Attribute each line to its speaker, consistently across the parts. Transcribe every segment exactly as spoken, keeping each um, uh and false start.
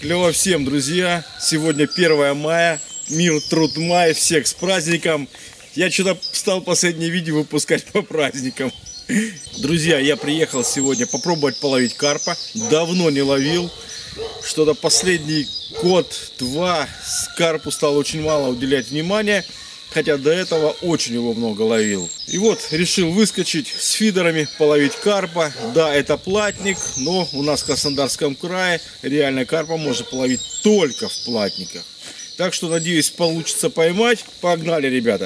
Speaker 1: Клево всем, друзья! Сегодня первое мая, мир, труд, май, всех с праздником! Я что-то стал последнее видео выпускать по праздникам. Друзья, я приехал сегодня попробовать половить карпа. Давно не ловил. Что-то последний год-два карпу стал очень мало уделять внимания. Хотя до этого очень его много ловил. И вот решил выскочить с фидерами, половить карпа. Да, это платник, но у нас в Краснодарском крае реально карпа можно половить только в платниках. Так что, надеюсь, получится поймать. Погнали, ребята!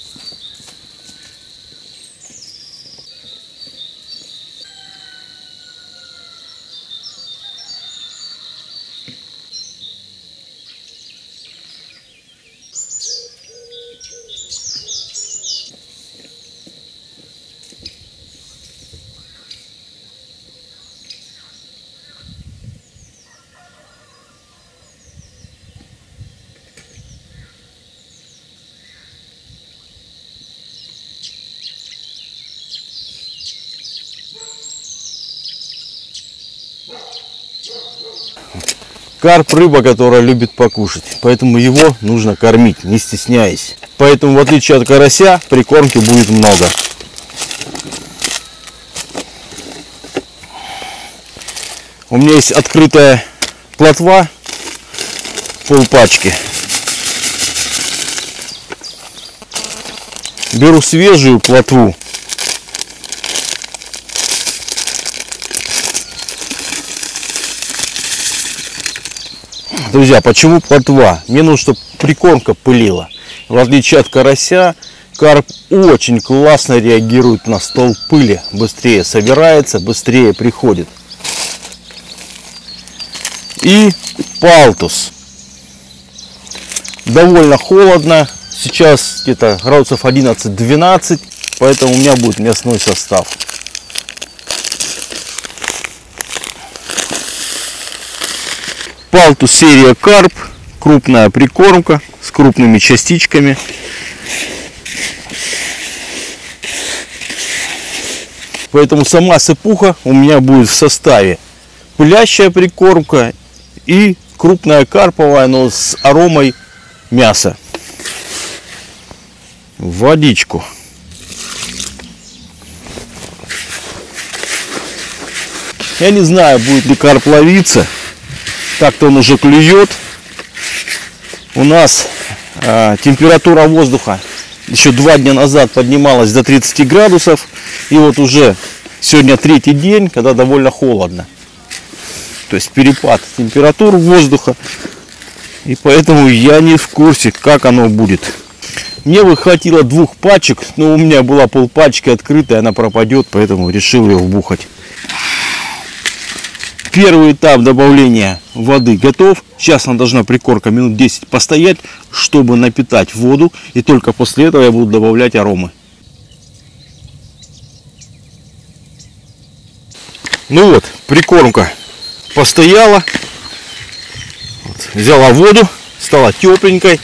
Speaker 2: Карп — рыба, которая любит покушать, поэтому его нужно кормить, не стесняясь. Поэтому, в отличие от карася, прикормки будет много. У меня есть открытая плотва, полпачки. Беру свежую плотву. Друзья, почему плотва? Мне нужно, чтобы прикормка пылила. В отличие от карася, карп очень классно реагирует на стол пыли. Быстрее собирается, быстрее приходит. И палтус. Довольно холодно. Сейчас где-то градусов одиннадцать-двенадцать, поэтому у меня будет мясной состав. Палтус серия карп, крупная прикормка с крупными частичками. Поэтому сама сыпуха у меня будет в составе пылящая прикормка и крупная карповая, но с аромой мяса. Водичку. Я не знаю, будет ли карп ловиться. Так-то он уже клюет. У нас э, температура воздуха еще два дня назад поднималась до тридцати градусов. И вот уже сегодня третий день, когда довольно холодно. То есть перепад температур воздуха. И поэтому я не в курсе, как оно будет. Мне бы хватило двух пачек, но у меня была полпачки открытая, она пропадет, поэтому решил ее вбухать. Первый этап добавления воды готов. Сейчас она должна прикормка минут десять постоять, чтобы напитать воду. И только после этого я буду добавлять аромы. Ну вот, прикормка постояла. Вот, взяла воду, стала тепленькой.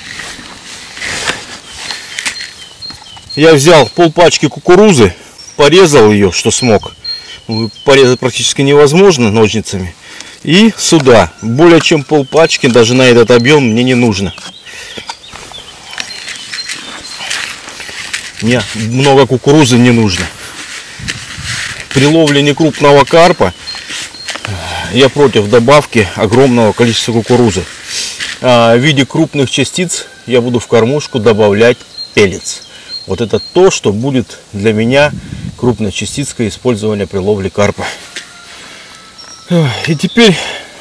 Speaker 2: Я взял полпачки кукурузы, порезал ее, что смог. Порезать практически невозможно ножницами. И сюда более чем полпачки, даже на этот объем мне не нужно. Мне много кукурузы не нужно. При ловле некрупного карпа я против добавки огромного количества кукурузы. В виде крупных частиц я буду в кормушку добавлять пеллетс. Вот это то, что будет для меня крупной частицкой использования при ловле карпа. И теперь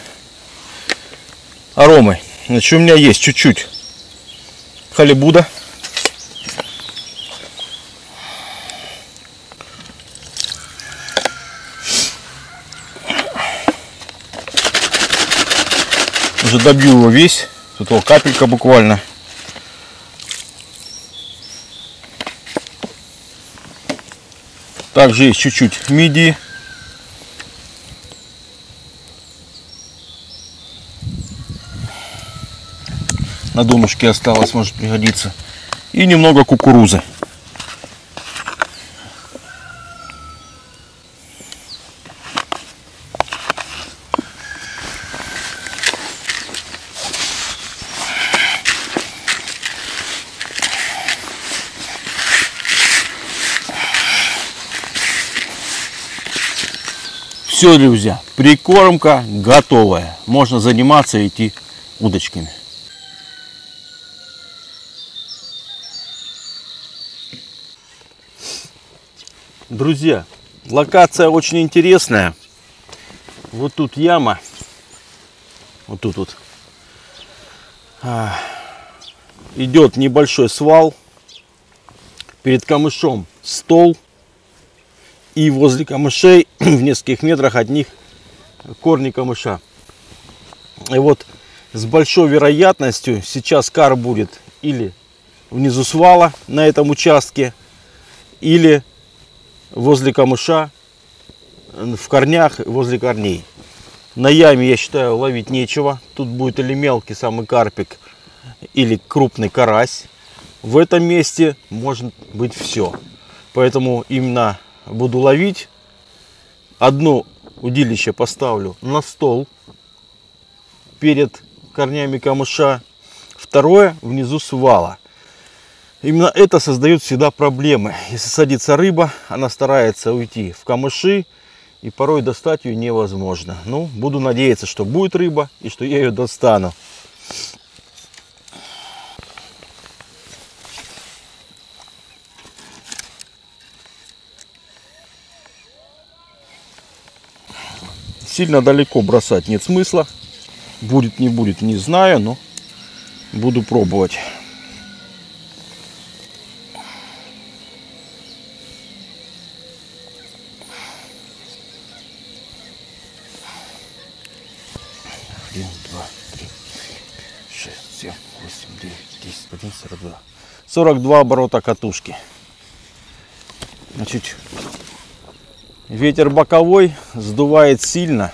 Speaker 2: аромы. Значит, у меня есть чуть-чуть халибуда. Уже добью его весь. Тут вот капелька буквально. Также есть чуть-чуть мидии. На донышке осталось, может пригодиться. И немного кукурузы. Все, друзья, прикормка готовая. Можно заниматься и идти удочками. Друзья, локация очень интересная. Вот тут яма. Вот тут вот. А, идет небольшой свал. Перед камышом стол. И возле камышей, в нескольких метрах от них, корни камыша. И вот с большой вероятностью сейчас карп будет или внизу свала на этом участке, или возле камыша, в корнях, возле корней. На яме, я считаю, ловить нечего. Тут будет или мелкий самый карпик, или крупный карась. В этом месте может быть все. Поэтому именно буду ловить. Одно удилище поставлю на стол перед корнями камыша. Второе внизу свала. Именно это создает всегда проблемы. Если садится рыба, она старается уйти в камыши, и порой достать ее невозможно. Ну, буду надеяться, что будет рыба и что я ее достану. Сильно далеко бросать нет смысла. Будет, не будет, не знаю, но буду пробовать. Один, два, три, шесть, семь, восемь, девять, десять, одиннадцать, сорок два. сорок два оборота катушки. Значит, ветер боковой, сдувает сильно.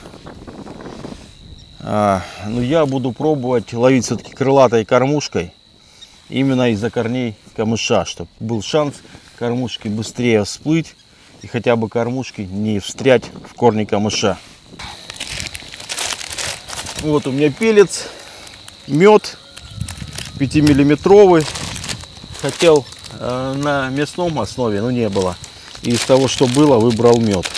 Speaker 2: А, но я буду пробовать ловить все-таки крылатой кормушкой. Именно из-за корней камыша, чтобы был шанс кормушке быстрее всплыть. И хотя бы кормушки не встрять в корни камыша. Вот у меня пелец, мед пятимиллиметровый. Хотел э, на мясном основе, но не было. И из того, что было, выбрал мед.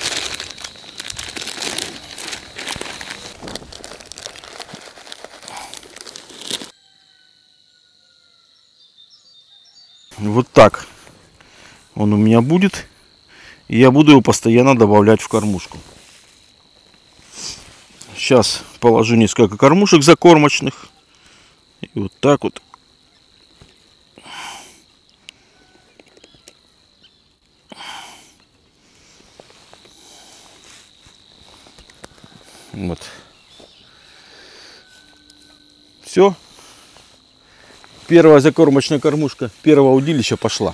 Speaker 2: Вот так он у меня будет. И я буду его постоянно добавлять в кормушку. Сейчас положу несколько кормушек закормочных. И вот так вот. Вот. Все. Первая закормочная кормушка первого удилища пошла.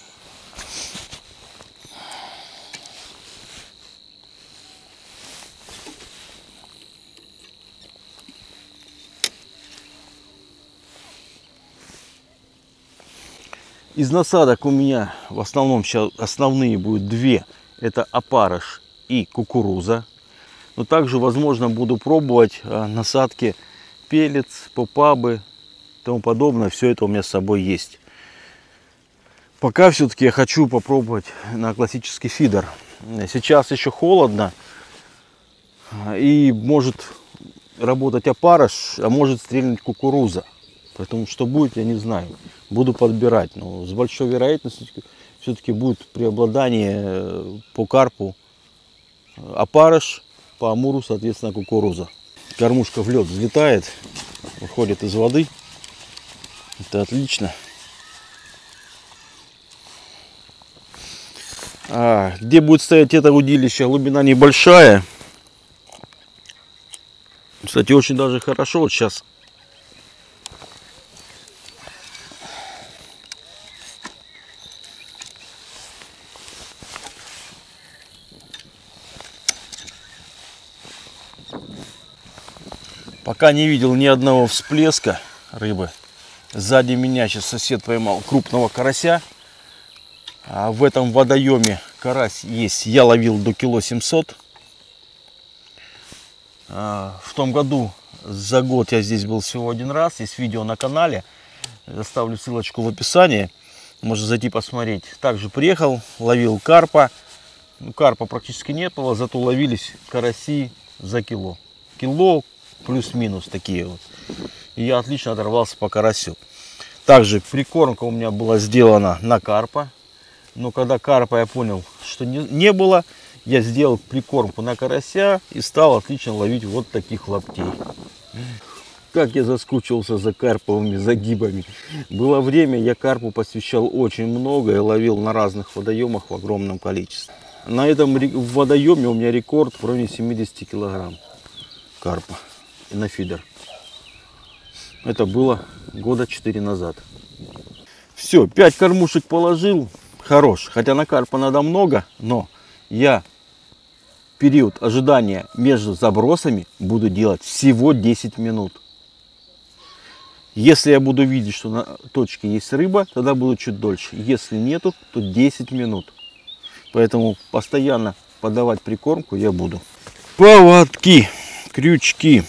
Speaker 2: Из насадок у меня в основном сейчас основные будут две. Это опарыш и кукуруза. Но также, возможно, буду пробовать насадки пелец, попабы и тому подобное. Все это у меня с собой есть. Пока все-таки я хочу попробовать на классический фидер. Сейчас еще холодно. И может работать опарыш, а может стрельнуть кукуруза. Поэтому что будет, я не знаю. Буду подбирать. Но с большой вероятностью все-таки будет преобладание по карпу опарыш, по амуру, соответственно, кукуруза. Кормушка в лед взлетает, выходит из воды. Это отлично. А, где будет стоять это удилище, глубина небольшая. Кстати, очень даже хорошо. Вот сейчас пока не видел ни одного всплеска рыбы. Сзади меня сейчас сосед поймал крупного карася. А в этом водоеме карась есть. Я ловил до кило семьсот. А в том году за год я здесь был всего один раз. Есть видео на канале. Оставлю ссылочку в описании. Можно зайти посмотреть. Также приехал, ловил карпа. Ну, карпа практически не было, зато ловились караси за кило. Кило плюс-минус такие вот. И я отлично оторвался по карасю. Также прикормка у меня была сделана на карпа. Но когда карпа я понял, что не, не было, я сделал прикормку на карася и стал отлично ловить вот таких лаптей. Как я заскучился за карповыми загибами. Было время, я карпу посвящал очень много и ловил на разных водоемах в огромном количестве. На этом водоеме у меня рекорд в районе семидесяти килограмм карпа и на фидер. Это было года четыре назад. Все, пять кормушек положил. Хорош. Хотя на карпа надо много, но я период ожидания между забросами буду делать всего десять минут. Если я буду видеть, что на точке есть рыба, тогда буду чуть дольше. Если нету, то десять минут. Поэтому постоянно подавать прикормку я буду. Поводки, крючки.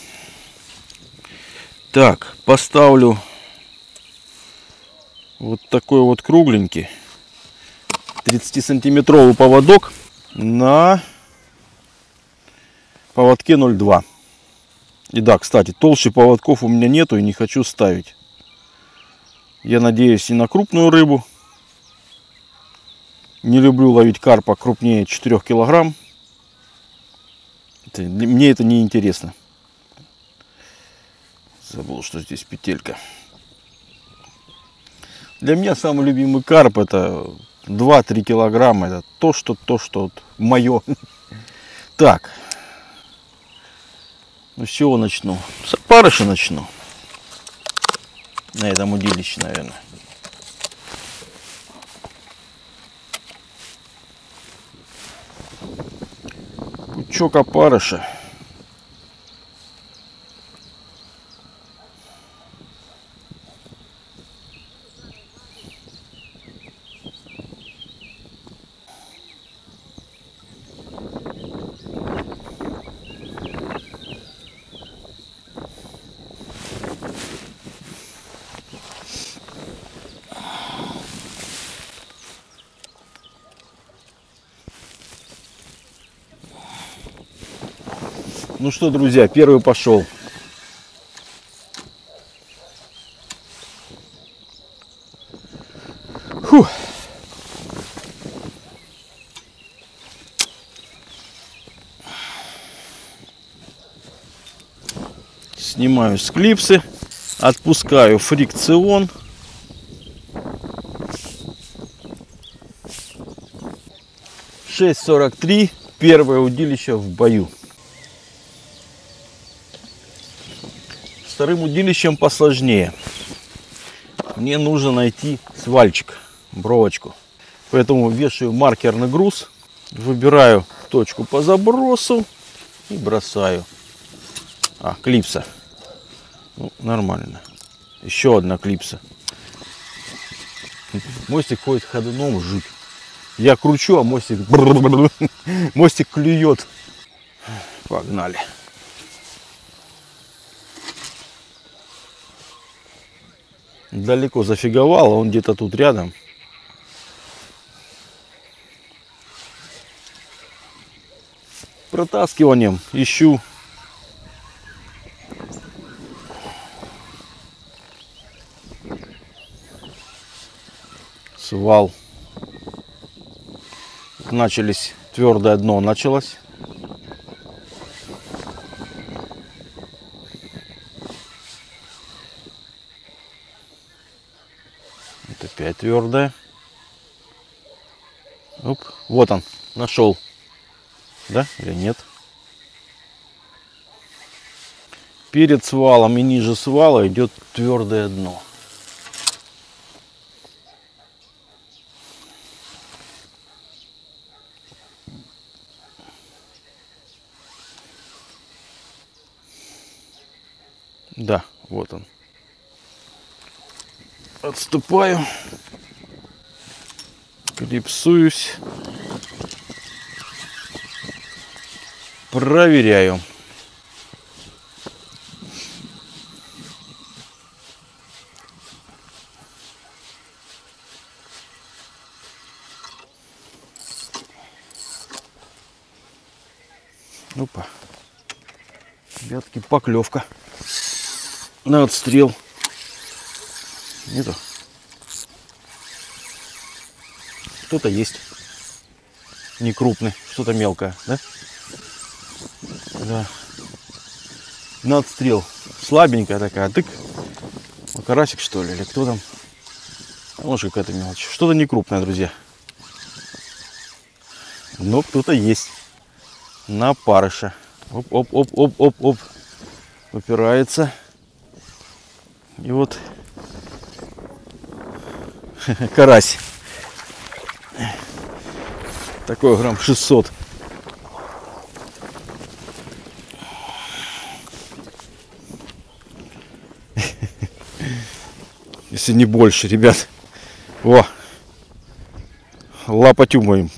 Speaker 2: Так, поставлю вот такой вот кругленький тридцатисантиметровый поводок на поводке ноль два. И да, кстати, толще поводков у меня нету и не хочу ставить. Я надеюсь и на крупную рыбу. Не люблю ловить карпа крупнее четырёх килограмм. Это, мне это не интересно. Забыл, что здесь петелька. Для меня самый любимый карп это два-три килограмма. Это то, что то, что вот мое. Так. Ну, с чего начну? С опарыша начну. На этом удилище, наверное. Пучок опарыша. Ну что, друзья, первый пошел. Фух. Снимаю с клипсы, отпускаю фрикцион. шесть сорок три, первое удилище в бою. Вторым удилищем посложнее. Мне нужно найти свальчик, бровочку. Поэтому вешаю маркерный груз, выбираю точку по забросу и бросаю. А, клипса. Ну, нормально. Еще одна клипса. Мостик ходит ходуном, жуть. Я кручу, а мостик... Мостик клюет. Погнали. Далеко зафиговал, а он где-то тут рядом. Протаскиванием ищу. Свал. Начались, твердое дно началось. Опять твердая. Оп, вот он, нашел. Да или нет? Перед свалом и ниже свала идет твердое дно. Да, вот он. Отступаю, клипсуюсь, проверяю. Опа. Ребятки, поклевка на отстрел. Нету. Кто-то есть. Не крупный, что-то мелкое, да? Да. На отстрел. Слабенькая такая. Тык. Карасик, что ли, или кто там? А может, какая-то мелочь. Что-то не крупное, друзья. Но кто-то есть. На парыша. Оп-оп-оп-оп-оп-оп. Упирается. И вот карась. Такой грамм шестьсот. Если не больше, ребят. О! Лапотюмаем.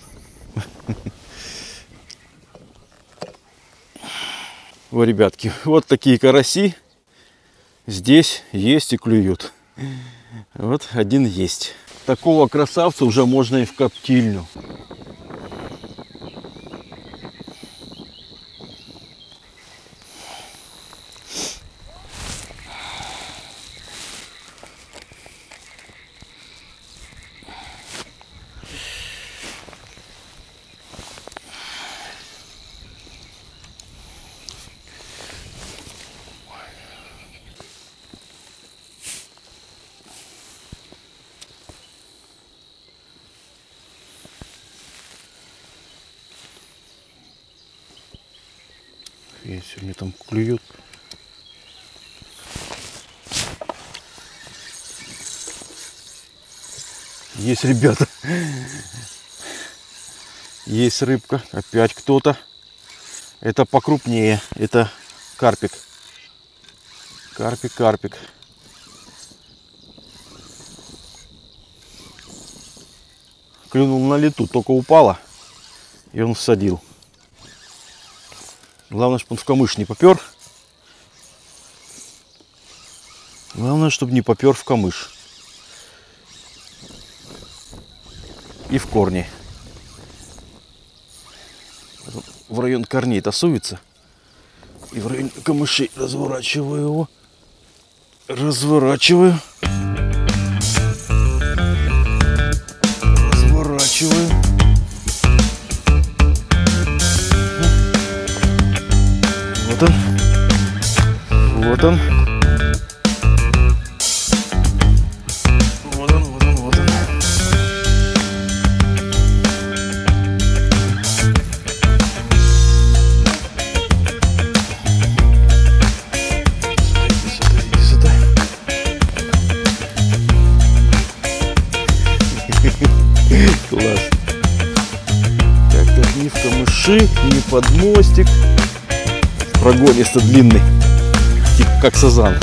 Speaker 2: О, ребятки, вот такие караси здесь есть и клюют. Вот один есть. Такого красавца уже можно и в коптильню. Если мне там клюет. Есть, ребята. Есть рыбка. Опять кто-то. Это покрупнее. Это карпик. Карпик, карпик. Клюнул на лету. Только упала. И он всадил. Главное, чтобы он в камыш не попер. Главное, чтобы не попер в камыш. И в корни. В район корней тасуется. И в районе камышей разворачиваю его. Разворачиваю. Разворачиваю. Вот он. Вот он. Вот он, вот он, вот он. Иди сюда, иди сюда. Класс. Так, так, ни в камыши, ни под мостик. Прогонист длинный, типа как сазан.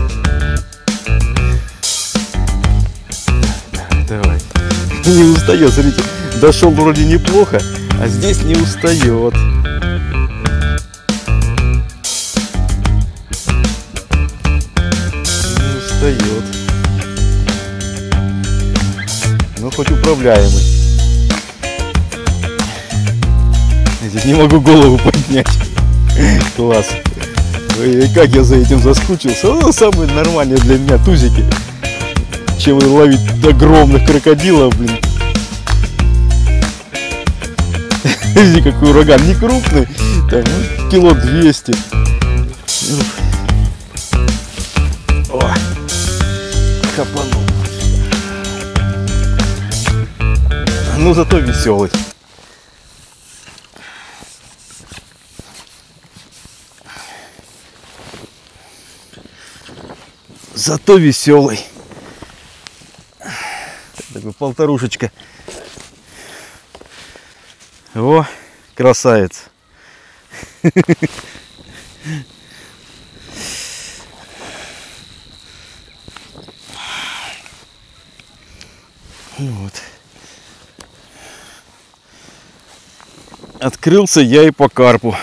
Speaker 2: Давай. Не устает, смотрите. Дошел вроде неплохо, а здесь не устает. Не устает. Ну хоть управляемый. Здесь не могу голову поднять. Класс. Ой, как я за этим заскучился. Ну, самые нормальные для меня тузики. Чем ловить огромных крокодилов, блин. Видите, какой ураган. Не крупный. Так, ну, кило двести. О, капанул. Ну, зато веселый. Зато веселый. Такой полторушечка. О, красавец. Вот. Открылся я и по карпу.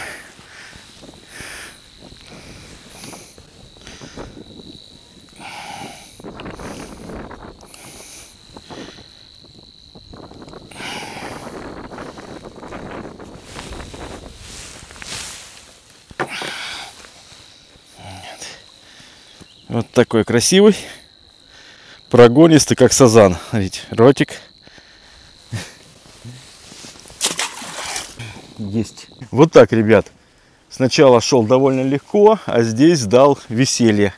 Speaker 2: Вот такой красивый, прогонистый, как сазан. Видите, ротик. Есть. Вот так, ребят. Сначала шел довольно легко, а здесь дал веселье.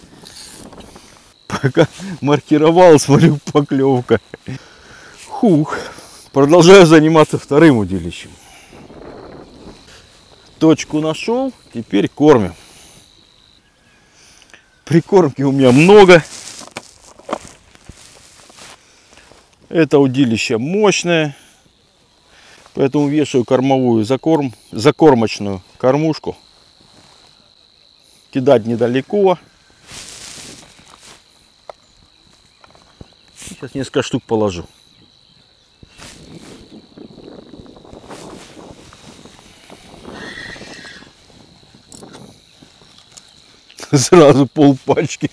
Speaker 2: Пока маркировал, смотрю, поклевка. Хух. Продолжаю заниматься вторым удилищем. Точку нашел, теперь кормим. Прикормки у меня много. Это удилище мощное. Поэтому вешаю кормовую закорм, закормочную кормушку. Кидать недалеко. Сейчас несколько штук положу. Сразу пол пачки.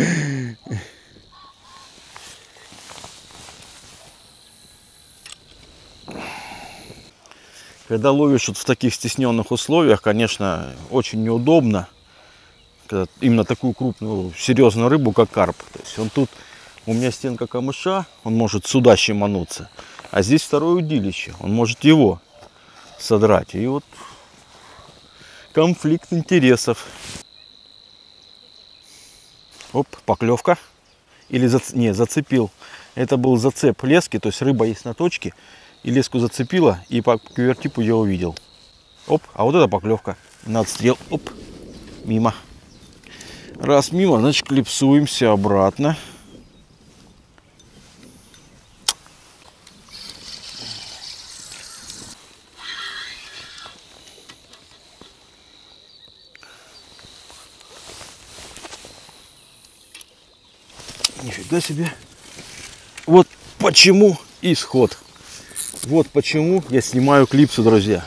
Speaker 2: Когда ловишь вот в таких стесненных условиях, конечно, очень неудобно. Когда именно такую крупную, серьезную рыбу, как карп. То есть он тут, у меня стенка камыша, он может сюда щемануться. А здесь второе удилище, он может его содрать. И вот конфликт интересов. Оп, поклевка. Или зац... не, зацепил. Это был зацеп лески, то есть рыба есть на точке. И леску зацепила, и по квертипу я увидел. Оп, а вот это поклевка. На отстрел. Оп, мимо. Раз мимо, значит клипсуемся обратно. Нифига себе. Вот почему исход. Вот почему я снимаю клипсу, друзья.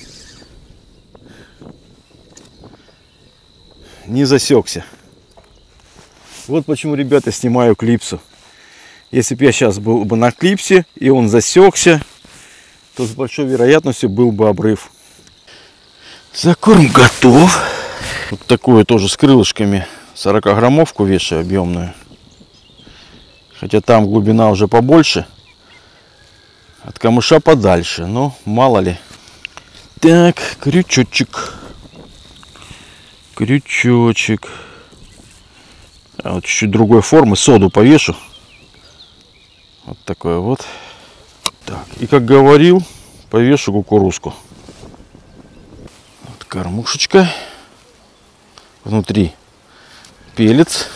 Speaker 2: Не засекся. Вот почему, ребята, снимаю клипсу. Если бы я сейчас был бы на клипсе и он засекся, то с большой вероятностью был бы обрыв. Закорм готов. Вот такую тоже с крылышками сорокаграммовку вешаю объемную. Хотя там глубина уже побольше. От камыша подальше, но мало ли. Так, крючочек. Крючочек. А вот чуть-чуть другой формы, соду повешу. Вот такой вот. Так, и как говорил, повешу кукурузку. Вот кормушечка. Внутри пелец.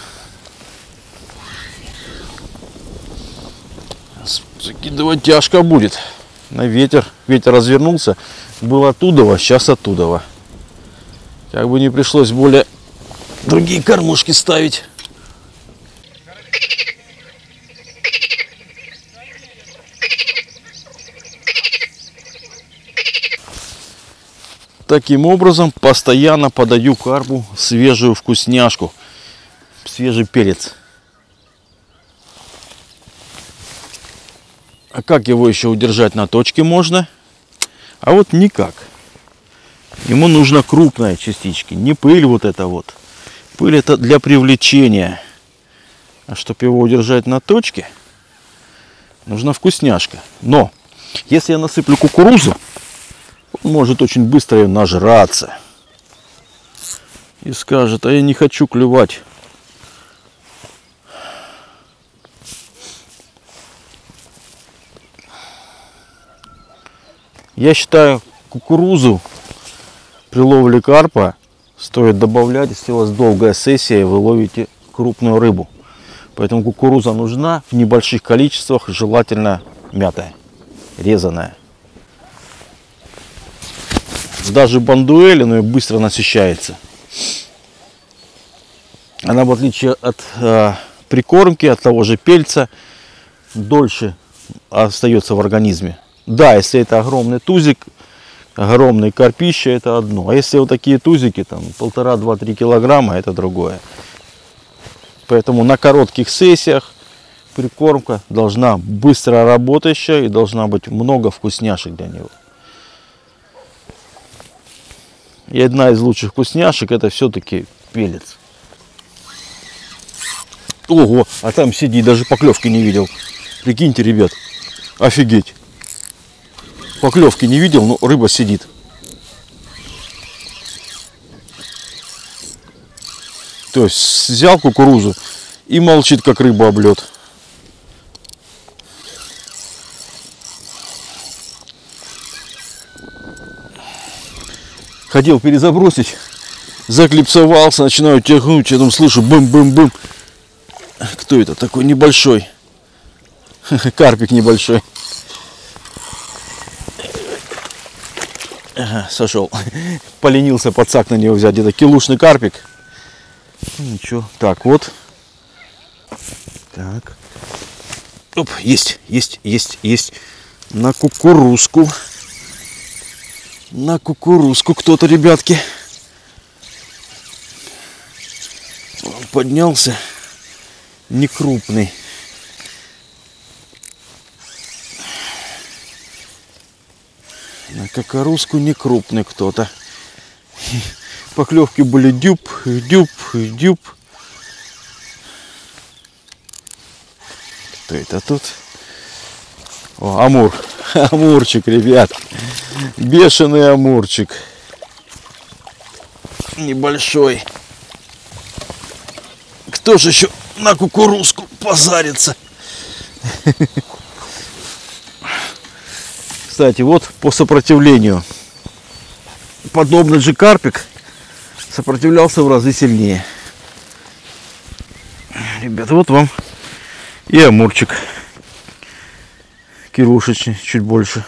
Speaker 2: Закидывать тяжко будет. На ветер. Ветер развернулся. Был оттуда, сейчас оттуда. Как бы не пришлось более другие кормушки ставить. Таким образом постоянно подаю карпу свежую вкусняшку. Свежий перец. А как его еще удержать на точке можно? А вот никак. Ему нужно крупные частички, не пыль вот это вот. Пыль это для привлечения. А чтобы его удержать на точке, нужна вкусняшка. Но если я насыплю кукурузу, он может очень быстро ее нажраться. И скажет, а я не хочу клевать. Я считаю, кукурузу при ловле карпа стоит добавлять, если у вас долгая сессия и вы ловите крупную рыбу. Поэтому кукуруза нужна в небольших количествах, желательно мятая, резаная. Даже бандуэль, но быстро насыщается. Она, в отличие от э, прикормки, от того же пельца, дольше остается в организме. Да, если это огромный тузик, огромный карпище, это одно. А если вот такие тузики, там полтора-два-три килограмма, это другое. Поэтому на коротких сессиях прикормка должна быстро работающая и должна быть много вкусняшек для него. И одна из лучших вкусняшек это все-таки пелец. Ого, а там сидит, даже поклевки не видел. Прикиньте, ребят, офигеть. Поклевки не видел, но рыба сидит. То есть взял кукурузу и молчит, как рыба об лед. Хотел перезабросить, заклипсовался, начинаю тягнуть, я там слышу бым-бым-бым. Кто это такой небольшой? Карпик небольшой. Ага, сошел. Поленился подсак на него взять, где-то килушный карпик. Ничего. Так, вот. Так. Оп, есть, есть, есть, есть. На кукурузку. На кукурузку кто-то, ребятки. Он поднялся. Не крупный. На кукурузку не крупный кто-то. Поклевки были дюб, дюб, дюб. Кто это тут? О, амур. Амурчик, ребят. Бешеный амурчик. Небольшой. Кто же еще на кукурузку позарится? Кстати, вот по сопротивлению. Подобный же карпик сопротивлялся в разы сильнее. Ребята, вот вам и амурчик. Кирушечный, чуть больше.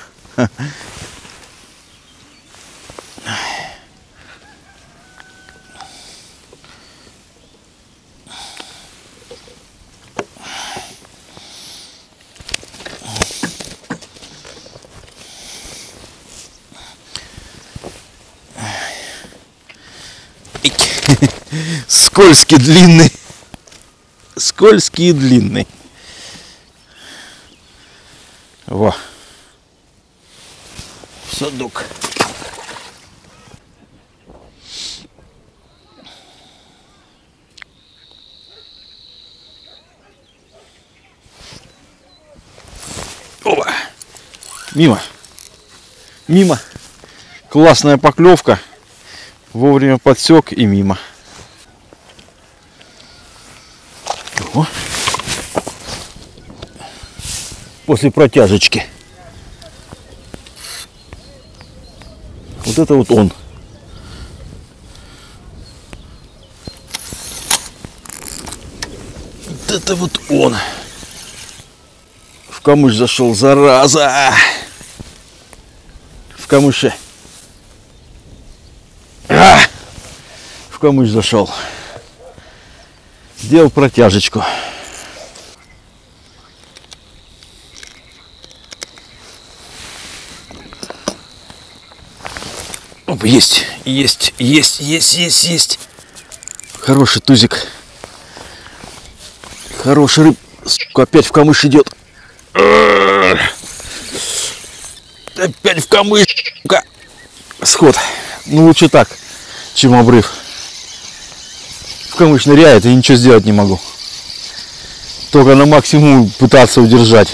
Speaker 2: Скользкий, длинный. Скользкий и длинный. Во. Садок. Опа. Мимо. Мимо. Классная поклевка. Вовремя подсек и мимо. О. После протяжечки. Вот это вот он. Вот это вот он. В камыш зашел, зараза. В камыше. А! В камыш зашел. Сделал протяжечку. Оп, есть, есть, есть, есть, есть, есть. Хороший тузик. Хороший рыб. Сука, опять в камыш идет. Опять в камыш. Сход. Ну лучше так, чем обрыв. В камыш ныряет и ничего сделать не могу. Только на максимум пытаться удержать.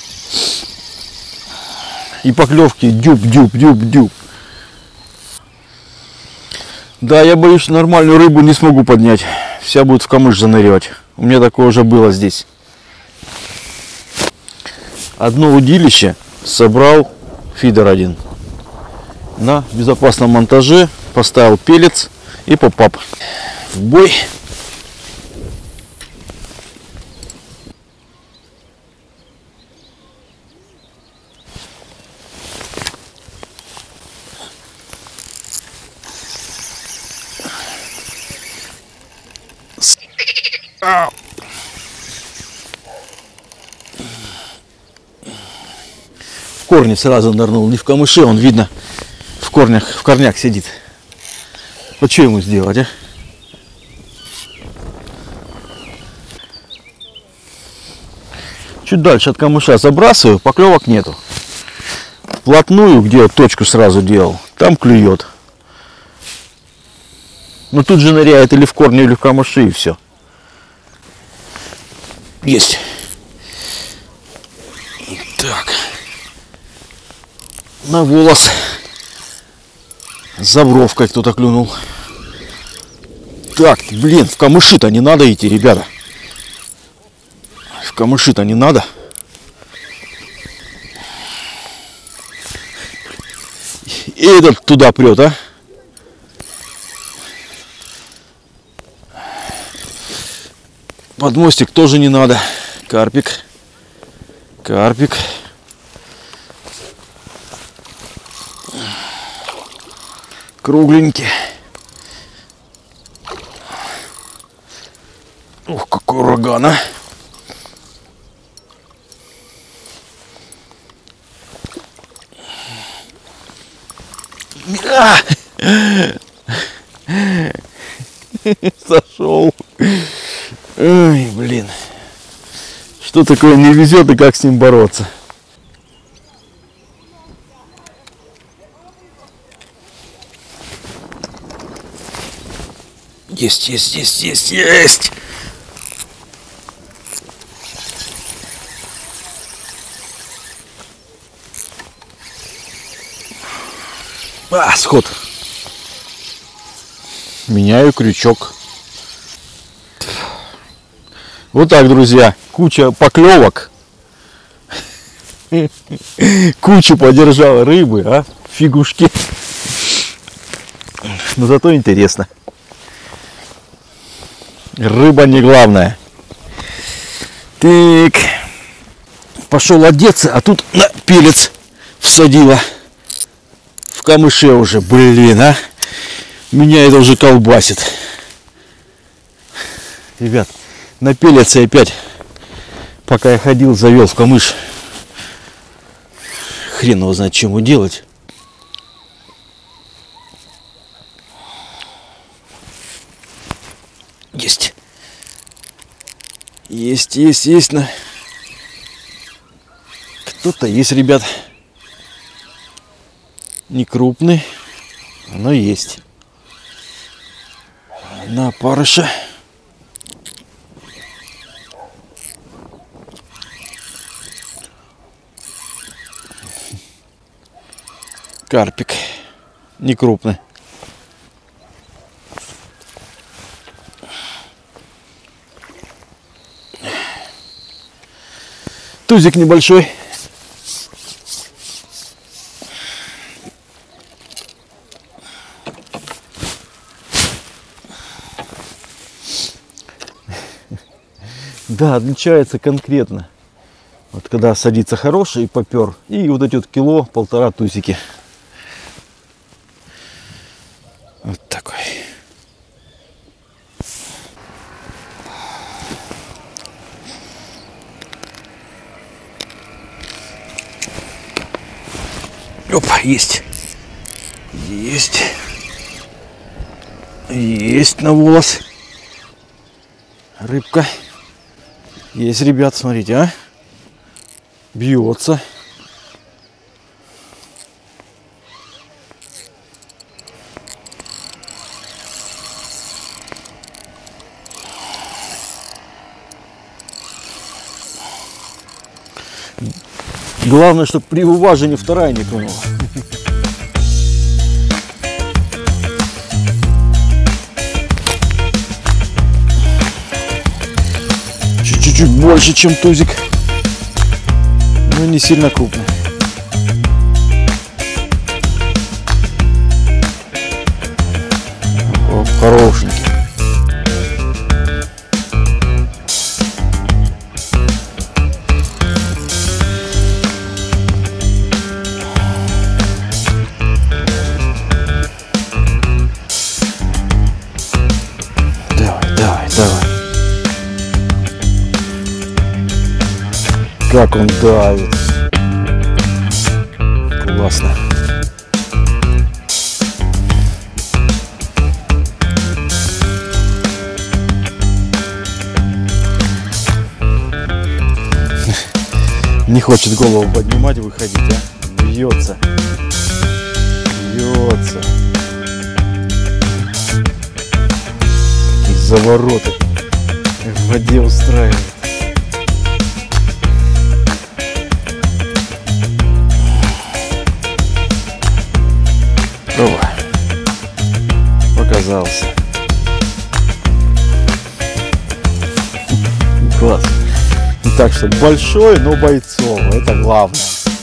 Speaker 2: И поклевки дюб, дюб, дюб, дюб. Да, я боюсь, что нормальную рыбу не смогу поднять. Вся будет в камыш занырять. У меня такое уже было здесь. Одно удилище собрал фидер один. На безопасном монтаже поставил пелец и поп-ап. В бой. В корне сразу нырнул, не в камыше, он видно в корнях, в корнях сидит. Вот что ему сделать, а? Чуть дальше от камыша забрасываю, поклевок нету. Вплотную, где я точку сразу делал, там клюет. Но тут же ныряет или в корне, или в камыши, и все. Есть. Так. На волос. За бровкой кто-то клюнул. Так, блин, в камыши-то не надо идти, ребята. В камыши-то не надо. И этот туда прет, а? Под мостик тоже не надо. Карпик. Карпик. Кругленький. Ух, какой ураган, а! А! Сошел. Ой, блин. Что такое не везет и как с ним бороться? Есть, есть, есть, есть, есть. А, сход. Меняю крючок. Вот так, друзья. Куча поклевок. Кучу подержал рыбы, а? Фигушки. Но зато интересно. Рыба не главное. Так. Пошел одеться, а тут на пелец всадила. В камыше уже, блин, а. Меня это уже колбасит. Ребят, на пелец опять, пока я ходил, завел в камыш. Хрен его знает, чем его делать. Есть. Есть, есть, есть. На... Кто-то есть, ребят. Не крупный, но есть. На опарыша. Карпик. Не крупный. Тузик небольшой. Да, отличается конкретно. Вот когда садится хороший попер, и вот эти вот кило, полтора тузики. Вот такой. Опа, есть. Есть. Есть на волос. Рыбка. Есть, ребят, смотрите, а. Бьется. Главное, чтобы при уважении вторая не клюнула. Чуть-чуть больше, чем тузик. Но не сильно крупный. О, хорошенький. Давай, давай, давай. Как он давит. Классно. Не хочет голову поднимать, выходить, а? Бьется. Бьется. Какие завороты в воде устраивает. пожалуйста. Класс. Так что большой, но бойцовый. Это главное.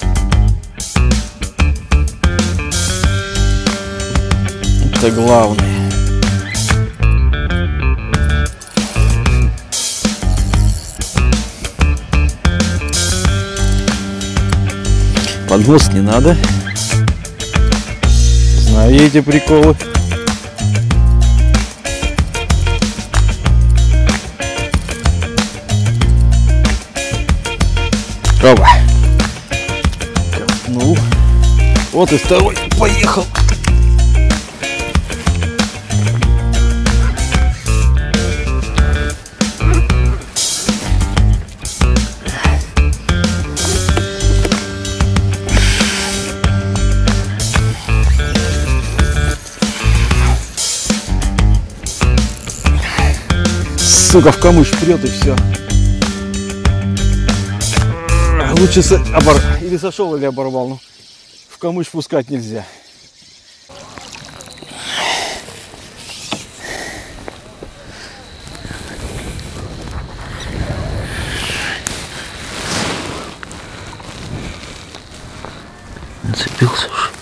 Speaker 2: Это главное. Поднос не надо. Знаю я эти приколы. Опа. Ну, вот и второй поехал. Сука, в камыш прет и все. Лучше с... обор... или сошел, или оборвал. Но в камыш пускать нельзя. Нацепился уж.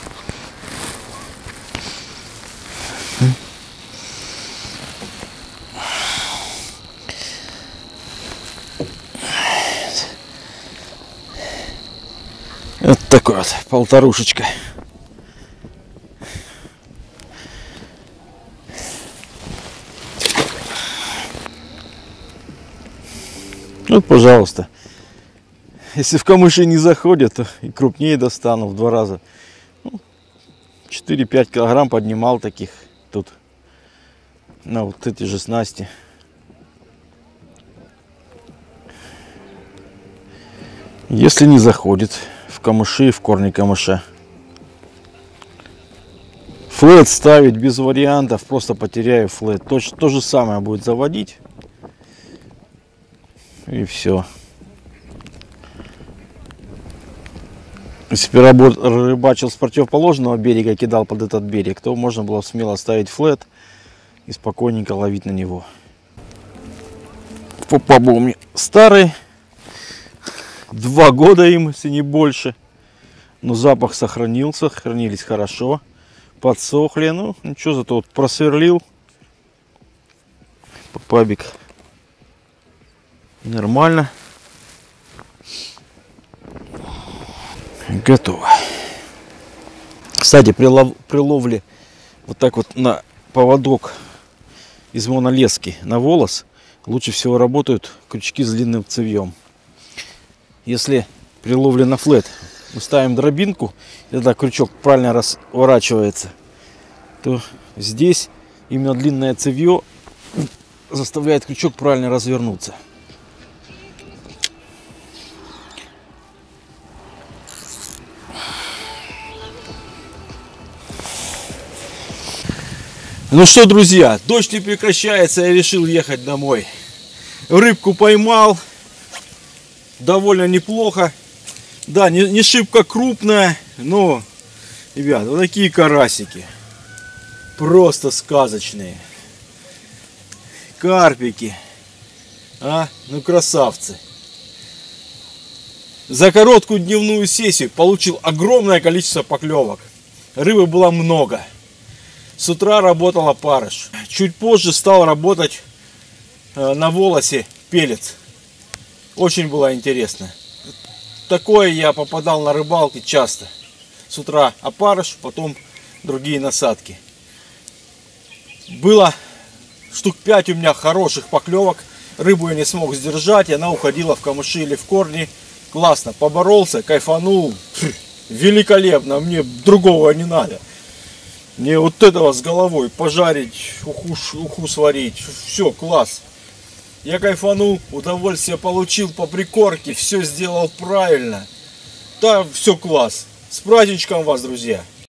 Speaker 2: Вот такой вот полторушечка. Вот, пожалуйста. Если в камыши не заходят, то и крупнее достану в два раза. Ну, четыре-пять килограмм поднимал таких тут. На вот эти же снасти. Если не заходит в камыши, в корни камыша. Флет ставить без вариантов, просто потеряю флет. То, то же самое будет заводить. И все. Если бы рыбачил с противоположного берега, кидал под этот берег, то можно было смело ставить флет и спокойненько ловить на него. Попа был у меня старый. Два года им, если не больше. Но запах сохранился, хранились хорошо. Подсохли. Ну, ничего, зато вот просверлил. Попабик. Нормально. Готово. Кстати, при, лов... при ловле вот так вот на поводок из монолески на волос лучше всего работают крючки с длинным цевьем. Если при ловле на флет мы ставим дробинку, и тогда крючок правильно разворачивается, то здесь именно длинное цевье заставляет крючок правильно развернуться. Ну что, друзья, дождь не прекращается, я решил ехать домой. Рыбку поймал. Довольно неплохо. Да, не, не шибко крупная, но, ребят, вот такие карасики. Просто сказочные. Карпики. А, ну красавцы. За короткую дневную сессию получил огромное количество поклевок. Рыбы было много. С утра работал опарыш. Чуть позже стал работать э, на волосе пелец. Очень было интересно. Такое я попадал на рыбалке часто. С утра опарыш, потом другие насадки. Было штук пять у меня хороших поклевок. Рыбу я не смог сдержать, и она уходила в камыши или в корни. Классно, поборолся, кайфанул. Великолепно, мне другого не надо. Мне вот этого с головой пожарить, уху, уху сварить. Все, класс. Я кайфанул, удовольствие получил по прикормке, все сделал правильно. Да, все класс. С праздничком вас, друзья.